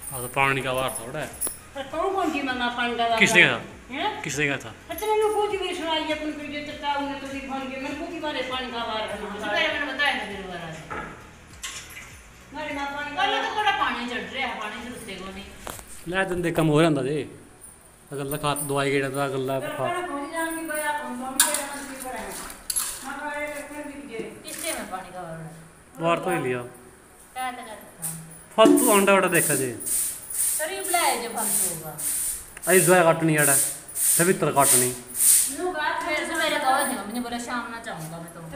हाँ तो पानी का वार थोड़ा है। कौन सी मना पानी का किसने कहा? हैं किसने कहा था? अच्छा मैंने पूछी भी सुनाई है अपन फिर जो चर्चा उन्हें तो दिखाई है मैं पूछी बारे पानी का वार है ना मैंने बताया ना मेरे बारे मेरे ना पानी कल तो थोड़ा पानी चढ़ रहा है पानी से रुकते को नहीं लै दंदे कम हो रहा जे अगला खा दवाई गेड़ा था अगला खा किससे में पानी का वार वार तो ही लिया कहते फालतू अंडा वड़ा देखा जे करीब लाए जब हम होगा आई जोया काटनी अड़ा सवित्र काटनी फिर से मेरे कहा था मम्मी ने बोला शाम ना चाहूंगा मैं तो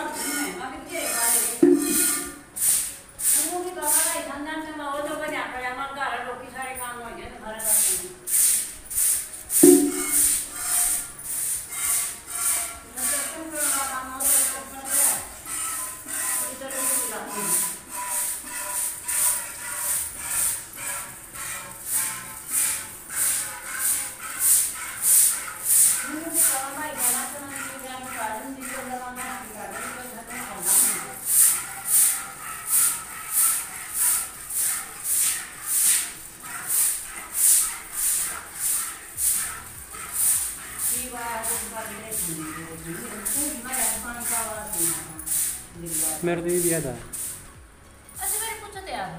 मेरे तो ये दिया था अच्छा मेरे पूछो तो यार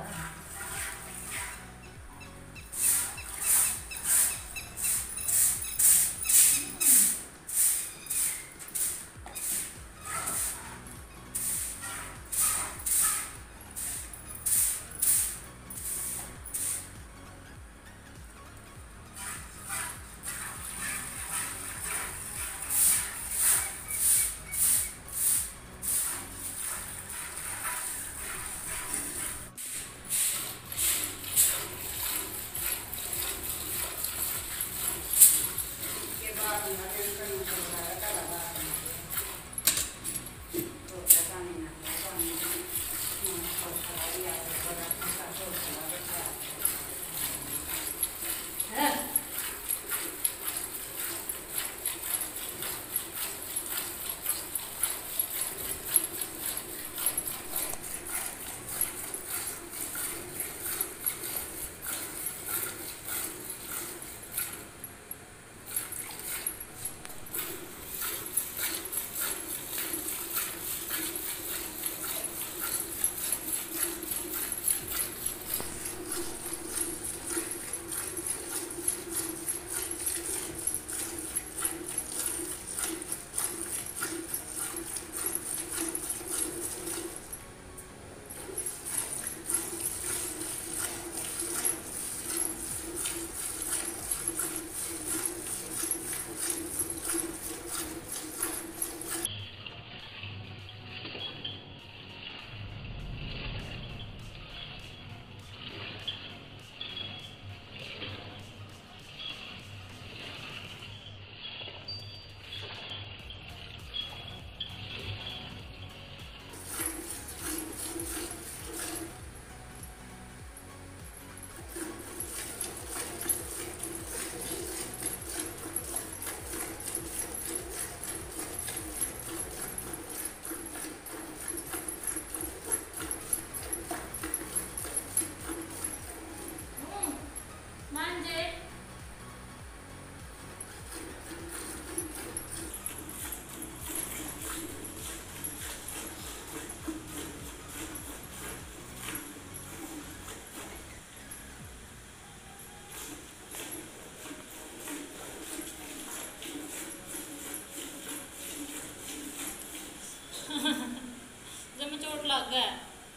जब मैं चोट लग गया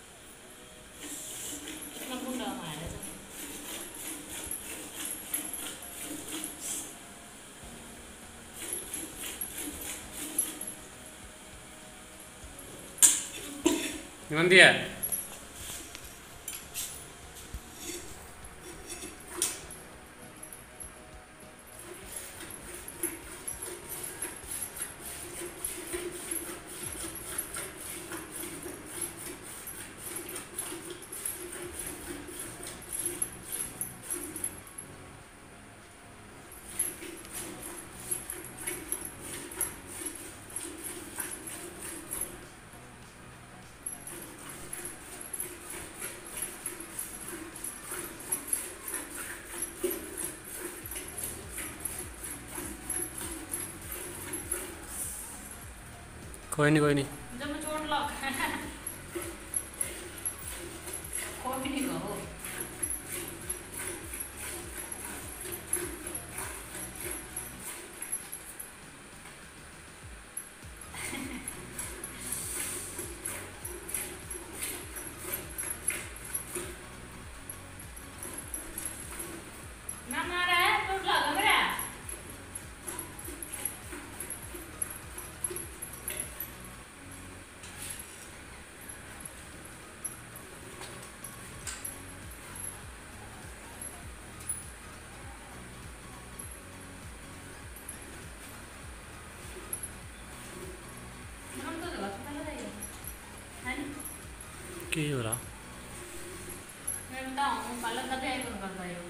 इतना बूढ़ा मारा दिया कोई नहीं कोई नहीं। जब मैं चोट लग कोई नहीं कहो। ना मारा है चोट लगा मेरा। हम तो जगह पहले जाइए है नहीं की हो रहा? मैं बताऊँ पहले कभी आई कौन करता है